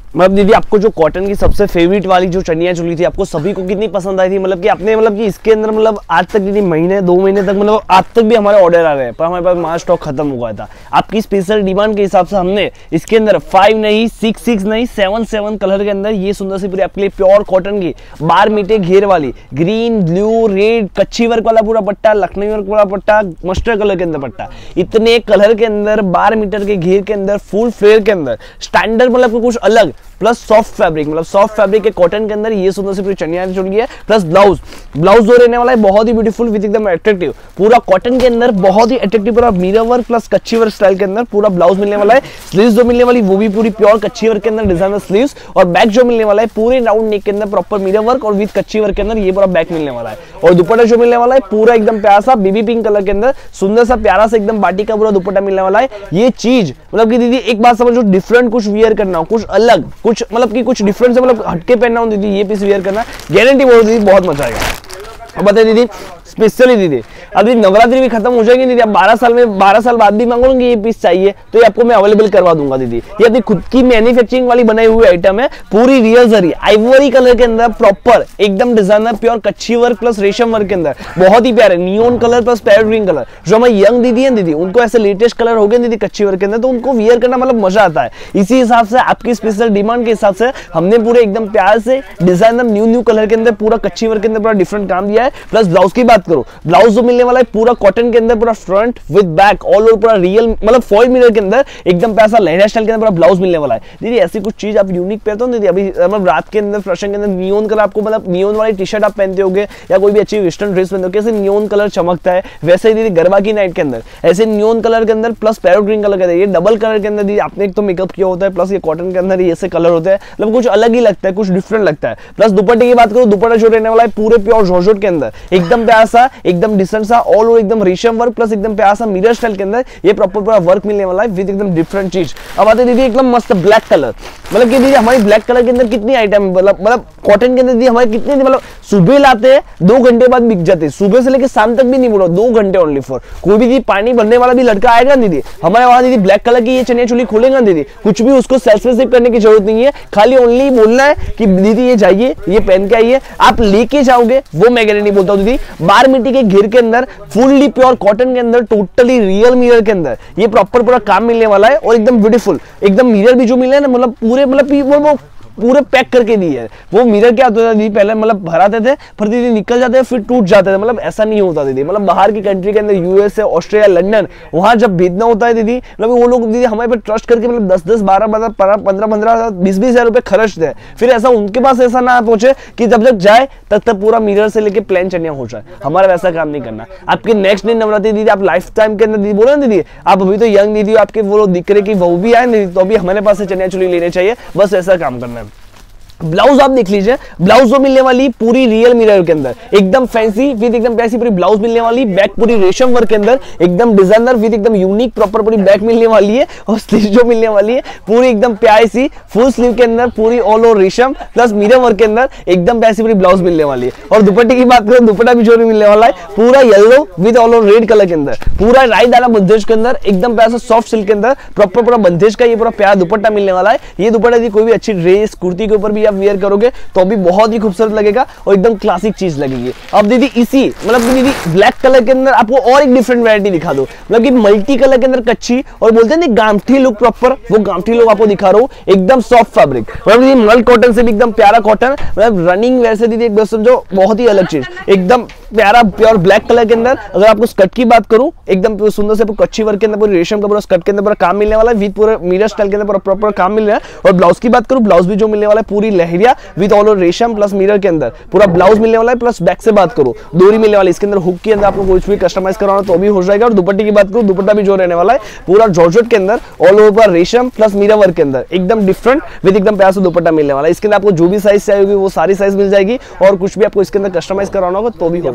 मतलब दीदी आपको जो कॉटन की सबसे फेवरेट वाली जो चनिया चोली थी आपको सभी को कितनी पसंद आई थी, मतलब कि आपने मतलब कि इसके अंदर मतलब आज तक दीदी महीने 2 महीने तक मतलब आज तक भी हमारे ऑर्डर आ रहे हैं, पर हमारे पास माल स्टॉक खत्म हो गया था। आपकी स्पेशल डिमांड के हिसाब से हमने इसके अंदर 5 नहीं 6 नहीं 7 कलर के अंदर ये सुंदर सी पूरी आपके लिए प्योर कॉटन की 12 मीटर घेर वाली ग्रीन ब्लू रेड कच्ची वर्क वाला पूरा पट्टा, लखनऊ वर्क वाला पट्टा, मस्टर्ड कलर के अंदर पट्टा, इतने कलर के अंदर 12 मीटर के घेर के अंदर फुल फ्लेयर के अंदर स्टैंडर्ड मतलब कुछ अलग प्लस सॉफ्ट फैब्रिक, मतलब सॉफ्ट फैब्रिक के कॉटन के अंदर ये सुंदर सी पूरी चनिया चोली है। प्लस ब्लाउज जो रहने वाला है बहुत ही ब्यूटीफुल विद एकदम अट्रैक्टिव, पूरा कॉटन के अंदर बहुत ही अट्रैक्टिव पूरा मिरर वर्क प्लस कच्ची वर्क स्टाइल के अंदर पूरा ब्लाउज मिलने वाला है। स्लीव्स जो मिलने वाली वो भी पूरी प्योर कच्ची वर्क के अंदर डिजाइनर स्लीव्स, और बैक जो मिलने वाला है पूरे राउंड नेक के अंदर प्रॉपर मिरर वर्क और विद कच्ची वर्क के अंदर ये पूरा बैक मिलने वाला है। और दुपट्टा जो मिलने वाला है पूरा एकदम प्यारा सा बेबी पिंक कलर के अंदर सुंदर सा प्यारा सा एकदम बाटी का पूरा दुपट्टा मिलने वाला है। ये चीज मतलब कि दीदी एक बात समझो, डिफरेंट कुछ वियर करना हो, कुछ अलग कुछ मतलब कि कुछ डिफरेंट से मतलब हटके पहनना हो दीदी, ये पीस वियर करना गारंटी बोल दीदी बहुत मजा आएगा। अब बताइए दीदी स्पेशली दीदी अभी नवरात्रि भी खत्म हो जाएगी दीदी, आप 12 साल बाद भी मांगोगे ये पीस चाहिए तो ये आपको मैं अवेलेबल करवा दूंगा दीदी। ये अपनी खुद की मैन्युफैक्चरिंग वाली बनाई हुई आइटम है, पूरी रियल जरी आइवरी कलर के अंदर प्रॉपर एकदम डिजाइनर प्योर कच्ची वर्क प्लस रेशम वर्क के अंदर बहुत ही प्यारे neon colour plus parrot green colour. जो हमारी यंग दीदी है दीदी उनको ऐसे लेटेस्ट कलर हो गए दीदी कच्ची वर्क के अंदर, तो उनको वियर करना मतलब मजा आता है। इसी हिसाब से आपकी स्पेशल डिमांड के हिसाब से हमने पूरे एकदम प्यार से डिजाइनर न्यू कलर के अंदर पूरा कच्ची वर्क के अंदर पूरा डिफरेंट काम दिया है। प्लस ब्लाउज की बात करो, ब्लाउज जो मिलने वाला है पूरा कॉटन के अंदर पूरा front with back all over पूरा रियल मतलब फॉइल मिरर के अंदर एकदम पैसा लहरा स्टाइल के अंदर पूरा ब्लाउज मिलने वाला है दीदी। ऐसी कुछ चीज आप यूनिक पहनते हो दीदी, अभी मतलब रात के अंदर फैशन के अंदर नियॉन कलर आपको मतलब नियॉन वाली टी शर्ट आप पहनते होगे या कोई भी अच्छी वेस्टर्न ड्रेस पहनते हो, कैसे नियॉन कलर चमकता है वैसे ही दीदी गरबा की नाइट के अंदर ऐसे नियॉन कलर के अंदर प्लस पैरेट ग्रीन कलर के अंदर ये डबल कलर के अंदर दीदी आपने एक तो मेकअप किया होता है, प्लस ये कॉटन के अंदर ये ऐसे कलर होते हैं, मतलब कुछ अलग ही लगता है, कुछ डिफरेंट लगता है। प्लस दुपट्टे की बात करो, दुपट्टा जो रहने वाला है पूरे प्योर जॉर्जेट के अंदर एकदम प्यारा सा एकदम डिसेंट सा ऑल ओवर एकदम रेशम वर्क प्लस एकदम प्यारा सा मिरर स्टाइल के अंदर ये प्रॉपर पूरा वर्क मिलने वाला है विद एकदम डिफरेंट चीज। अब आते दीदी एकदम मस्त ब्लैक कलर, मतलब कि दीदी हमारी ब्लैक कलर के अंदर कितनी आइटम मतलब कॉटन के अंदर दीदी हमारे कितने मतलब सुबह लाते हैं 2 घंटे बाद बिक जाते हैं, सुबह से लेकर शाम तक भी नहीं बोलो 2 घंटे ओनली फॉर। कोई भी दीदी पानी भरने वाला भी लड़का आएगा दीदी हमारे वहां दीदी ब्लैक कलर की ये चनिया चोली खोलेगा दीदी, कुछ भी उसको सेल्फ रिसीव करने की जरूरत नहीं है, खाली ओनली बोलना है कि दीदी ये जाइए ये पहन के आइए, आप लेके जाओगे वो मैं गारंटी बोलता हूँ दीदी। 12 मीटर के घेर के अंदर फुल्ली प्योर कॉटन के अंदर टोटली रियल मिरर के अंदर ये प्रॉपर पूरा काम मिलने वाला है, और एकदम ब्यूटीफुल एकदम मिरर भी जो मिले है ना मतलब पूरे मतलब वो पूरे पैक करके दी है। वो मिरर क्या होता था दीदी पहले मतलब भराते थे फिर दीदी निकल जाते थे फिर टूट जाते थे, मतलब ऐसा नहीं होता दीदी, मतलब बाहर की कंट्री के अंदर यूएसए ऑस्ट्रेलिया लंदन वहां जब भेजना होता है दीदी मतलब वो लोग दीदी हमारे पे ट्रस्ट करके मतलब 10-10 12-12 15-15 20-20 हज़ार रुपए खर्चते हैं, फिर ऐसा उनके पास ऐसा ना पहुंचे कि जब तक जाए तब तक पूरा मिरर से लेके प्लेन चनिया हो जाए। हमारा वैसा काम नहीं करना। आपके नेक्स्ट डे नवरात्रि दीदी आप लाइफ टाइम के अंदर दीदी बोलो ना दीदी आप अभी तो यंग दीदी आपके वो दिख रहे कि वो भी आए दीदी तो अभी हमारे पास से चनिया चोली लेने चाहिए, बस ऐसा काम करना है। ब्लाउज आप देख लीजिए, ब्लाउज जो मिलने वाली पूरी रियल मिरर के अंदर एकदम फैंसी विद एकदम पैसी पूरी ब्लाउज मिलने वाली, बैक पूरी रेशम वर्क के अंदर एकदम डिजाइनर विद एकदम यूनिक प्रॉपर पूरी बैक मिलने वाली है, और स्लीव जो मिलने वाली है पूरी एकदम प्यारी सी फुल स्लीव के अंदर पूरी ऑल ओवर रेशम प्लस मिरर वर्क के अंदर एकदम पैसी पूरी ब्लाउज मिलने वाली है। और दुपट्टे की बात करें दुपट्टा भी जो मिलने वाला है पूरा yellow with all over red colour के अंदर पूरा राइट डाला बंदेज के अंदर एकदम प्यारा सॉफ्ट सिल्क के अंदर प्रॉपर पूरा बंदेज का ये पूरा प्यारा दुपट्टा मिलने वाला है। ये दुपट्टा कोई भी अच्छी ड्रेस कुर्ती के ऊपर भी आप वेयर करोगे तो भी बहुत ही खूबसूरत लगेगा और एकदम क्लासिक चीज लगेगी। अब दीदी इसी मतलब दीदी ब्लैक कलर के अंदर आपको और एक डिफरेंट वैरायटी दिखा दो, मतलब कि मल्टी कलर के अंदर कच्ची और बोलते हैं गामठी लुक प्रॉपर, वो गामठी लुक आपको दिखा रहा हूँ एकदम सॉफ्ट फैब्रिक मतलब दीदी मल कॉटन से भी एकदम प्यारा कॉटन मतलब रनिंग वेयर से दीदी एक समझो बहुत ही अलग चीज एकदम प्यारा प्योर ब्लैक कलर के अंदर। अगर आपको स्कर्ट की बात करूं एकदम सुंदर से कच्ची वर्क के अंदर पूरी रेशम का पूरा स्कर्ट के अंदर पूरा काम मिलने वाला है विद पूरा मिरर स्टाइल के अंदर पूरा प्रॉपर काम मिल रहा है। और ब्लाउज की बात करूं ब्लाउज भी जो मिलने वाला है पूरी लहरिया विद ऑल ओवर रेशम प्लस मिरर के अंदर पूरा ब्लाउज मिलने वाला है। प्लस बैक से बात करूं डोरी मिलने वाली इसके अंदर हुक के अंदर आपको कुछ भी कस्टमाइज कराना तो भी हो जाएगा। और दुपट्टे की बात करूं दुपट्टा भी जो रहने वाला है पूरा जॉर्जेट के अंदर ऑल ओवर रेशम प्लस मिरर वर्क के अंदर एकदम डिफरेंट विद एकदम प्यारा सा दुपट्टा मिलने वाला है। इसके अंदर आपको जो भी साइज चाहिए होगी वो सारी साइज मिल जाएगी और कुछ भी आपको इसके अंदर कस्टमाइज कराना होगा तो भी होगा।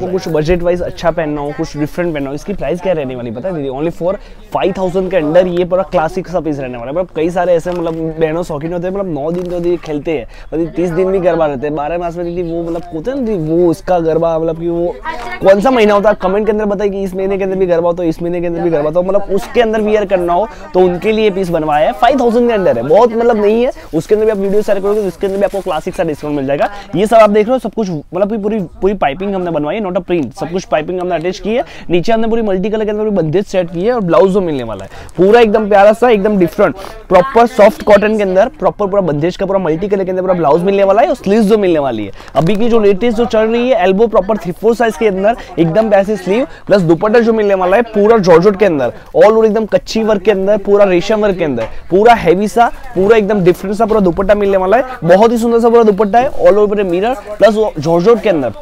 आपको कुछ बजट वाइज अच्छा पहनना हो, कुछ डिफरेंट पहनना हो, इसकी प्राइस क्या रहने वाली पता है दीदी? ओनली फॉर 5000 के अंडर ये पूरा क्लासिक सा पीस रहने वाला है। मतलब कई सारे ऐसे मतलब बहनों शौकीन होते हैं, मतलब 9 दिन तो दीदी खेलते हैं, मतलब 30 दिन भी गरबा रहते हैं, 12 मास में दीदी वो मतलब होते हैं ना वो उसका गरबा, मतलब कि वो कौन सा महीना होता है कमेंट के अंदर बताइए कि इस महीने के अंदर भी गरबा हो तो इस महीने के अंदर भी गरबा, तो मतलब उसके अंदर वियर करना हो तो उनके लिए पीस बनवाया है। 5000 के अंदर है, बहुत मतलब नहीं है, उसके अंदर भी आप वीडियो शेयर करोगे तो उसके अंदर भी आपको क्लासिक सा डिस्काउंट मिल जाएगा। ये सब आप देख रहे हो, सब कुछ मतलब पूरी पाइपिंग हमने बनवाई है, नॉट अ प्रिंट, सब कुछ पाइपिंग हमने अटैच की है। नीचे हमने पूरी मल्टी कलर के अंदर बंदेज सेट की है और ब्लाउज मिलने वाला है पूरा एकदम प्यारा सा, एकदम डिफरेंट प्रॉपर सॉफ्ट कॉटन के अंदर प्रॉपर पूरा बंदेज का पूरा मल्टी कलर के अंदर पूरा ब्लाउज मिलने वाला है और स्लीव्स जो मिलने वाली है। अभी की जो लेटेस्ट जो चल रही है एल्बो प्रॉपर 3/4 साइज के अंदर एकदम पैसे स्लीव प्लस दुपट्टा जो मिलने वाला है पूरा जॉर्जेट के अंदर, ऑल ओवर एकदम कच्ची वर्क के अंदर, पूरा रेशम वर्क के अंदर, पूरा हैवी सा, पूरा एकदम डिफरेंट सा पूरा दुपट्टा मिलने वाला है। बहुत ही सुंदर सा पूरा दुपट्टा है, all over mirror plus georgette के अंदर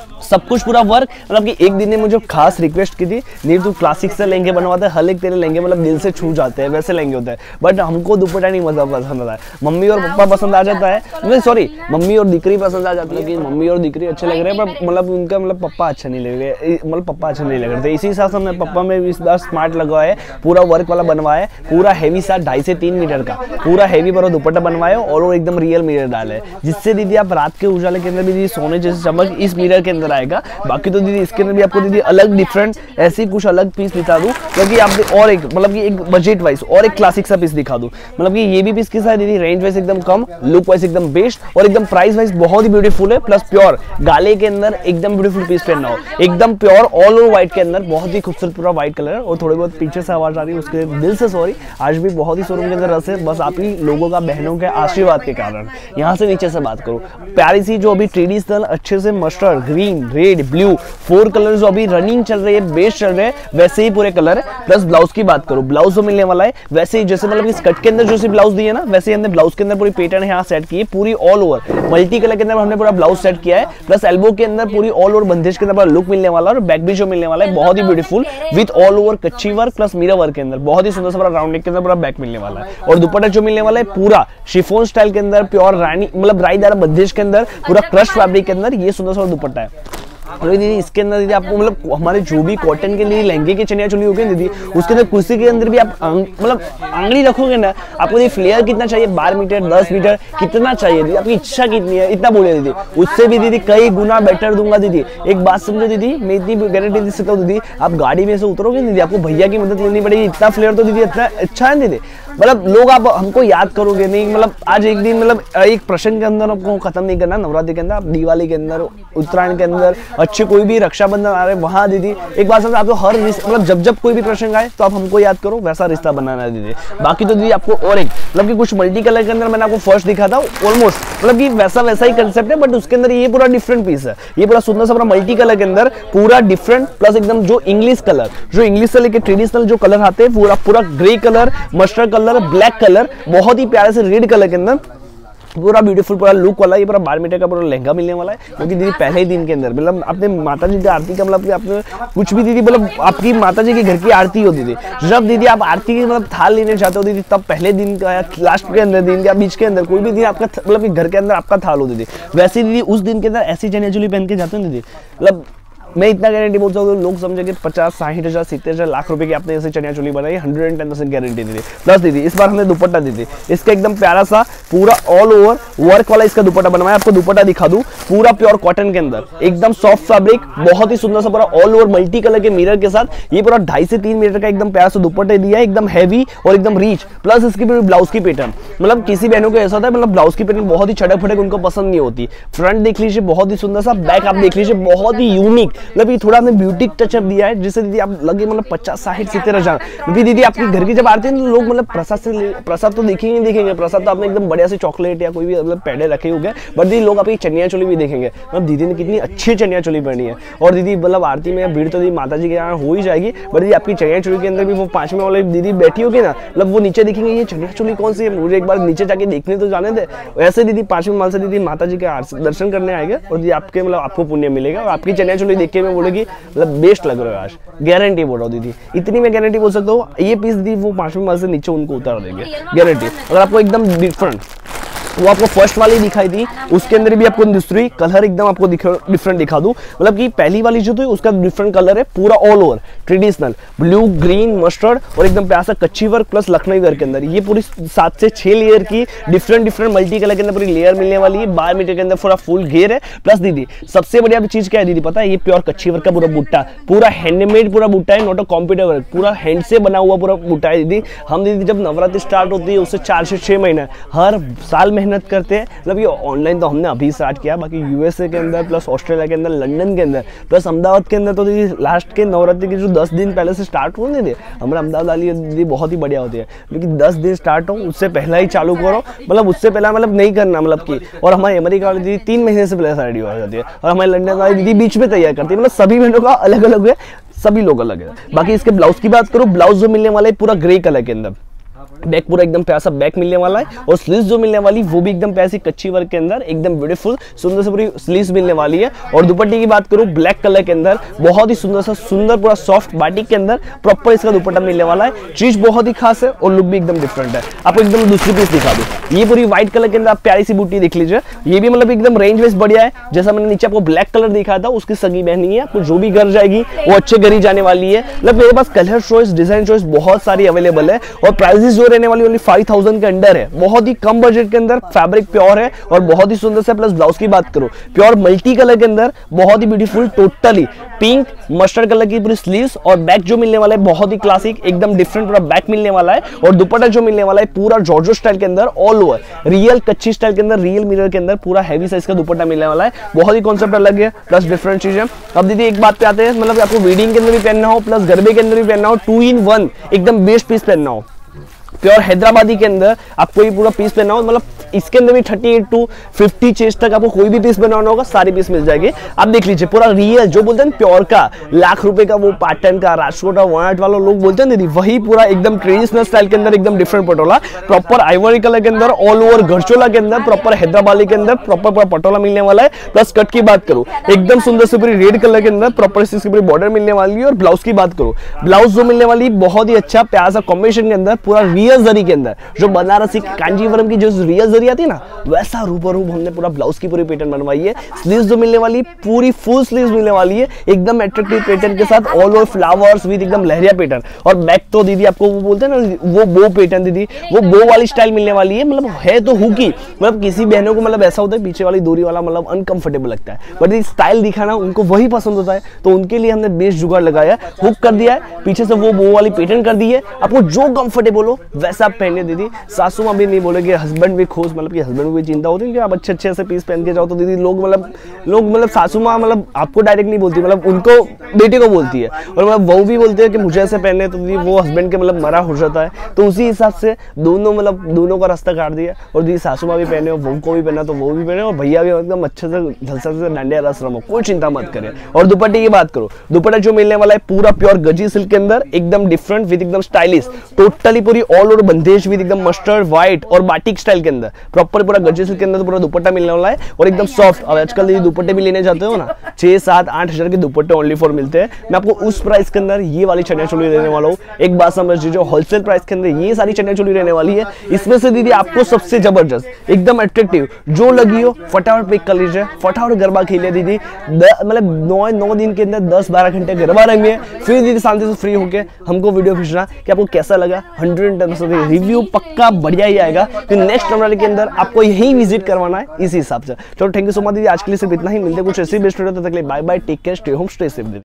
सब कुछ पूरा वर्क। मतलब कि एक दिन ने मुझे खास रिक्वेस्ट की थी, नीर तू क्लासिक से लहंगे बनवाते है, हर एक तेरे लहंगे मतलब दिल से छू जाते हैं वैसे लहंगे होते हैं, बट हमको दुपट्टा नहीं मजा पसंद आता है, मम्मी और पापा पसंद आ जाता है, नहीं सॉरी मम्मी और दिकरी पसंद आ जाती है कि मम्मी और दिकरी अच्छे लग रहे हैं, पर मतलब उनका मतलब पप्पा अच्छा नहीं लग रहे, मतलब पप्पा अच्छा नहीं लग रहे थे। इसी हिसाब से हमने पप्पा में इस बार स्मार्ट लगवाया है, पूरा वर्क वाला बनवाया है, पूरा हैवी सा 2.5 से 3 मीटर का पूरा हैवी पर दुपट्टा बनवाया और वो एकदम रियल मिरर डाले है, जिससे दीदी आप रात के उजाले के अंदर भी दीदी सोने जैसे चमक इस मिरर के अंदर आएगा। बाकी तो दीदी इसके अंदर भी आपको दीदी अलग डिफरेंट ऐसी कुछ अलग पीस दिखा दूं, क्योंकि आप और एक मतलब कि एक बजट वाइज और एक क्लासिक सा पीस दिखा दूं, मतलब कि ये भी पीस किस है दीदी, रेंज वाइज एकदम कम, लुक वाइज एकदम बेस्ट और एकदम प्राइस वाइज बहुत ही ब्यूटीफुल है, प्लस प्योर गाले के अंदर एकदम ब्यूटीफुल पीस पहनना हो, एकदम प्योर ऑल ओवर व्हाइट के अंदर बहुत ही खूबसूरत पूरा व्हाइट कलर। और थोड़ी बहुत पीछे से आवाज आ रही है उसके दिल से सॉरी, आज भी बहुत ही शोरूम के अंदर रस है, बस आप ही लोगों का बहनों के आशीर्वाद के कारण। यहाँ से नीचे से बात करूँ, प्यारी सी जो अभी ट्रेडिशनल अच्छे से mustard, green, red, blue 4 colour जो अभी रनिंग चल रही है, बेस्ट चल रहे हैं, वैसे ही पूरे कलर है। प्लस ब्लाउज की बात करूं, ब्लाउज जो मिलने वाला है वैसे ही जैसे मतलब इस कट के अंदर जो सी ब्लाउज दी है ना, वैसे ही हमने ब्लाउज के अंदर पूरी पैटर्न यहाँ सेट की है, पूरी ऑल ओवर मल्टी कलर के अंदर हमने पूरा ब्लाउज सेट किया है। प्लस एल्बो के अंदर पूरी ऑल ओवर बंदेज के अंदर लुक मिलने वाला है और बैक भी जो मिलने वाला है बहुत ही ब्यूटीफुल विद ऑल ओवर कच्ची वर्क प्लस मिरर वर्क के अंदर बहुत ही सुंदर सा पूरा राउंड नेक के अंदर पूरा बैक मिलने वाला है। और दुपट्टा जो मिलने वाला है पूरा शिफॉन स्टाइल के अंदर प्योर रानी मतलब राईदार बंदेज के अंदर पूरा क्रश फैब्रिक के अंदर ये सुंदर सा दुपट्टा है। और दीदी इसके अंदर दीदी आपको मतलब हमारे जो भी कॉटन के लिए लहंगे की चनिया चोली होगी दीदी, उसके अंदर कुर्सी के अंदर भी आप मतलब आंगली रखोगे ना, आपको दीदी फ्लेयर कितना चाहिए, 12 मीटर 10 मीटर कितना चाहिए दीदी, आपकी इच्छा कितनी है इतना बोले दीदी, उससे भी दीदी कई गुना बेटर दूंगा दीदी। एक बात समझो दीदी, मैं इतनी गारंटी दे सकता हूँ दीदी, आप गाड़ी में से उतरोगे दीदी आपको भैया की मदद लेनी पड़ेगी, इतना फ्लेयर तो दीदी इतना अच्छा है दीदी, मतलब लोग आप हमको याद करोगे नहीं। मतलब आज एक दिन मतलब एक प्रश्न के अंदर आपको खत्म नहीं करना, नवरात्रि के अंदर आप दिवाली के अंदर उत्तरायण के अंदर अच्छे कोई भी रक्षाबंधन आ रहे वहां दीदी एक बात समझ, आपको हर मतलब जब कोई भी प्रसंग आए तो आप हमको याद करो, वैसा रिश्ता बनाना है दीदी। बाकी तो दीदी आपको और एक मतलब कि कुछ मल्टी कलर के अंदर मैंने आपको फर्स्ट दिखा था ऑलमोस्ट मतलब कि वैसा ही कंसेप्ट है, बट उसके अंदर ये पूरा डिफरेंट पीस है, ये पूरा सुंदर सा पूरा मल्टी कलर के अंदर पूरा डिफरेंट प्लस एकदम जो इंग्लिश कलर जो इंग्लिश से लेके ट्रेडिशनल जो कलर आते हैं पूरा grey colour, mustard colour, black colour, बहुत ही प्यारे से रेड कलर के अंदर पूरा ब्यूटीफुल पूरा लुक वाला ये पूरा 12 मीटर का पूरा लहंगा मिलने वाला है। क्योंकि दीदी पहले ही दिन के अंदर मतलब अपने माता जी की आरती का मतलब आपने कुछ भी दीदी मतलब आपकी माता जी के घर की आरती हो दीदी, जब दीदी आप आरती की मतलब थाल लेने जाते हो दीदी, तब पहले दिन का या लास्ट के अंदर दिन या बीच के अंदर कोई भी दिन आपका मतलब घर के अंदर आपका थाल हो दीदी, वैसे दीदी उस दिन के अंदर ऐसी चनिया चोली पहन के जाते हो दीदी, मतलब मैं इतना गारंटी बोलता हूँ लोग समझेंगे 50, 60 हजार 70 हजार लाख रुपए की आपने ऐसे चनिया चोली बनाई, 110% गारंटी दीदी। प्लस दीदी इस बार हमने दुपट्टा दीदी इसका एकदम प्यारा सा पूरा ऑल ओवर वर्क वाला इसका दुपट्टा बनवाया, आपको दुपट्टा दिखा दूं पूरा प्योर कॉटन के अंदर एकदम सॉफ्ट फैब्रिक, बहुत ही सुंदर सा पूरा ऑल ओवर मल्टी कलर के मिरर के साथ ये पूरा 2.5 से 3 मीटर का एकदम प्यारा सा दुपट्टा दिया है, एकदम हैवी और एकदम रीच। प्लस इसकी ब्लाउज की पैटर्न मतलब किसी बहनों को ऐसा होता है मतलब ब्लाउज की पैटर्न बहुत ही चटक फटक उनको पसंद नहीं होती, फ्रंट देख लीजिए बहुत ही सुंदर सा, बैक आप देख लीजिए बहुत ही यूनिक, मतलब ये थोड़ा ब्यूटी टचअप दिया है जिससे दीदी आप लगे मतलब 50, 60, 70 हजार क्योंकि दीदी आपके घर की जब आती है तो लोग मतलब प्रसाद तो देखेंगे, प्रसाद तो आपने एकदम बढ़िया से चॉकलेट या कोई भी मतलब पेड़े रखे होंगे, बट दीदी लोग आपकी चनिया चोली भी देखेंगे, मतलब दीदी ने कितनी अच्छी चनिया चोली पहनी है। और दीदी मतलब आरती में भीड़ तो दीदी माता जी के यहाँ हो ही जाएगी, बट दीदी आपकी चनिया चोली के अंदर भी वो 5वें वाले दीदी बैठी होगी ना, मतलब वो नीचे देखेंगे ये चनिया चोली कौन सी है, मुझे एक बार नीचे जाके देखने तो जाने दे। वैसे दीदी 5वें माल से दीदी माता जी के दर्शन करने आएंगे और दीदी आपके मतलब आपको पुण्य मिलेगा और आपकी चनिया चोली देख के मैं बोलेगी मतलब बेस्ट लग रहा है आज, गारंटी बोल रहा हूँ दीदी, इतनी मैं गारंटी बोल सकता हूँ। ये पीस दी वो 5वें माल से नीचे उनको उतार देंगे गारंटी, अगर आपको एकदम डिफरेंट वो आपको फर्स्ट वाली दिखाई थी, उसके अंदर भी आपको दूसरी कलर एकदम आपको डिफरेंट दिखा दूं। मतलब कि पहली वाली जो थी उसका डिफरेंट कलर है, पूरा all over traditional blue, green, mustard और एकदम प्यासा कच्ची वर्क प्लस लखनऊ वर्क के अंदर। ये पूरी 7 से 6 लेयर की डिफरेंट मल्टी कलर के अंदर पूरी लेयर मिलने वाली है। 12 मीटर के अंदर पूरा फुल घेर है। प्लस दीदी सबसे बढ़िया चीज क्या है दीदी पता है, ये प्योर कच्ची वर्क का पूरा बुट्टा, पूरा हैंडमेड पूरा बुट्टा है, नॉट अ कंप्यूटर वर्क, पूरा हैंड से बना हुआ पूरा बुट्टा है दीदी। हम दीदी जब नवरात्रि स्टार्ट होती है उससे 4 से 6 महीना हर साल मेहनत करते हैं। मतलब ये ऑनलाइन तो हमने अभी स्टार्ट किया, बाकी यूएसए के अंदर प्लस ऑस्ट्रेलिया के अंदर, लंदन के अंदर प्लस अहमदाबाद के अंदर तो दीदी लास्ट के नवरात्रि के जो 10 दिन पहले से स्टार्ट होने थे। हमारा अहमदाबाद वाली दीदी बहुत ही बढ़िया होती है, लेकिन 10 दिन स्टार्ट हो उससे पहला ही चालू करो, मतलब उससे पहला मतलब नहीं करना मतलब कि। और हमारी अमेरिका वाली दीदी 3 महीने से पहले रेडी हो जाती है, और हमारी लंदन वाली दीदी बीच में तैयार करती है। मतलब सभी बहनों का अलग अलग है, सभी लोग अलग है। बाकी इसके ब्लाउज की बात करूँ, ब्लाउज जो मिलने वाला है पूरा ग्रे कलर के अंदर, बैक पूरा एकदम प्यासा बैक मिलने वाला है, और स्लीव्स जो मिलने वाली वो भी एकदम प्यासी कच्ची वर्क के अंदर एकदम ब्यूटीफुल सुंदर से पूरी स्लीव्स मिलने वाली है। और दुपट्टे की बात करूं ब्लैक कलर के अंदर बहुत ही सुंदर सा सुंदर पूरा सॉफ्ट बाटिक के अंदर प्रॉपर इसका दुपट्टा मिलने वाला है। चीज बहुत ही खास है और लुक भी एकदम डिफरेंट है। आपको एकदम दूसरी पीस दिखा दूं, ये पूरी व्हाइट कलर के अंदर आप प्यारी सी बूटी देख लीजिए, ये भी मतलब एकदम रेंज वाइज बढ़िया है। जैसा मैंने नीचे आपको ब्लैक कलर दिखाया था उसकी सगी बहनी है, आपको जो भी घर जाएगी वो अच्छे घर ही जाने वाली है। मतलब मेरे पास कलर चॉइस डिजाइन चॉइस बहुत सारी अवेलेबल है, और प्राइसेस जो रहने वाली ओनली 5000 के अंडर है, बहुत ही कम बजट के अंदर, फैब्रिक प्योर है और बहुत ही सुंदर से। प्लस ब्लाउज की बात करो प्योर मल्टी कलर के अंदर बहुत ही beautiful, totally pink mustard colour की पूरी स्लीव्स, और बैक जो मिलने वाला है बहुत ही क्लासिक एकदम डिफरेंट पूरा बैक मिलने वाला है। और दुपट्टा जो मिलने वाला है पूरा जॉर्जेट स्टाइल के अंदर ऑल ओवर रियल कच्ची स्टाइल के अंदर, रियल मिरर के अंदर पूरा हैवी साइज का दुपट्टा मिलने वाला है। बहुत ही कॉन्सेप्ट अलग है प्लस डिफरेंट चीज है। अब दीदी एक बात पे आते हैं, मतलब आपको वेडिंग के अंदर भी पहनना हो प्लस गरबे के अंदर भी पहनना हो, 2 in 1 एकदम बेस्ट पीस पहनना हो, प्योर हैदराबादी के अंदर आपको ये पूरा पीस पहनना हो, मतलब इसके अंदर भी 38 to 50 चेस्ट तक आपको कोई भी पीस बनाना होगा सारी पीस मिल जाएगी। आप देख लीजिए पूरा रियल जो बोलते हैं प्योर का, लाख रुपए का वो पैटर्न का राजकोट का 1 वाला लोग बोलते हैं दीदी, वही पूरा एकदम ट्रेडिशनल स्टाइल के अंदर एकदम different patola, proper ivory colour के अंदर ऑल ओवर गरचोला के अंदर, प्रॉपर हैदराबादी के अंदर प्रॉपर पूरा पटोला मिलने वाला है। प्लस कट की बात करूं एकदम सुंदर से पूरी रेड कलर के अंदर प्रॉपर इसकी पूरी बॉर्डर मिलने वाली है। और ब्लाउज की बात करूं, ब्लाउज जो मिलने वाली बहुत ही अच्छा प्यार सा कॉम्बिनेशन के अंदर, पूरा रियल जरी के अंदर, जो बनारसी कांजीवरम की जो रियल जरी आती है ना वैसा रूबरूब हमने पूरा ब्लाउज की पूरी पैटर्न बनवाई है। स्लीव्स जो मिलने वाली पूरी फुल स्लीव्स मिलने वाली है एकदम अट्रैक्टिव पैटर्न के साथ, ऑल ओवर फ्लावर्स विद एकदम लहरिया पैटर्न। और बैक तो दीदी आपको वो बोलते हैं ना वो बो पैटर्न दीदी, वो बो वाली स्टाइल मिलने वाली है। मतलब है तो हुकी, मतलब किसी बहनों को मतलब ऐसा होता है पीछे वाली दूरी वाला मतलब अनकंफर्टेबल लगता है, बट स्टाइल दिखाना उनको वही पसंद होता है, तो उनके लिए हमने बेस्ट जुगाड़ लगाया, हुक कर दिया है, पीछे से वो बो वाली पैटर्न कर दी है। आपको जो कंफर्टेबल हो वैसा आप पहने दीदी। सासू माँ भी नहीं बोलेगे, हस्बैंड भी खुश, मतलब कि हस्बैंड को भी चिंता होती है कि आप अच्छे से पीस पहन के जाओ, तो दीदी लोग मतलब सासू माँ मतलब आपको डायरेक्ट नहीं बोलती, मतलब उनको बेटे को बोलती है, और मतलब वो भी बोलते हैं कि मुझे ऐसे पहने, तो दीदी वो हस्बैंड के मतलब मरा हो जाता है। तो उसी हिसाब से दोनों का रास्ता काट दिया, और दीदी सासू माँ भी पहने, वो को भी पहना तो वो भी पहने, और भैया भी एकदम अच्छे से झलसा से डांडिया रस रमो, कोई चिंता मत करे। और दुपट्टे की बात करो, दुपट्टा जो मिलने वाला है पूरा प्योर गजी सिल्क के अंदर एकदम डिफरेंट विद एकदम स्टाइलिश, टोटली पूरी ऑल ओवर बंदेज विद एकदम मस्टर्ड व्हाइट और बाटिक स्टाइल के अंदर, प्रॉपर पूरा गजी सिल्क के अंदर पूरा दुपट्टा मिलने वाला है, और एकदम सॉफ्ट। और आजकल ये दुपट्टे भी लेने जाते हो ना 6, 7, 8 हजार के दुपट्टे ओनली फॉर मिलते हैं। मैं आपको उस प्राइस के अंदर ये वाली चनिया चोली देने वाला हूँ। एक बात समझ लीजिए, होलसेल प्राइस के अंदर ये सारी चनिया चोली रहने वाली है। इसमें से दीदी आपको सबसे जबरदस्त एकदम अट्रैक्टिव जो लगी हो फटाफट पिक कर लीजिए, फटाफट गरबा खेलिए दीदी। मतलब 9 दिन के अंदर 10-12 घंटे गरबा रहेंगे, फिर दीदी शांति से फ्री होके हमको वीडियो भेजना कि आपको कैसा लगा। 110% रिव्यू पक्का बढ़िया ही आएगा, तो नेक्स्ट नंबर के अंदर आपको यही विजिट करवाना है इसी हिसाब से। चलो थैंक यू सो मच दीदी, आज के लिए सिर्फ इतना ही। मिलते कुछ ऐसी बेस्ट वीडियो, तब तक के लिए bye bye, take care, stay home, stay safe दीदी।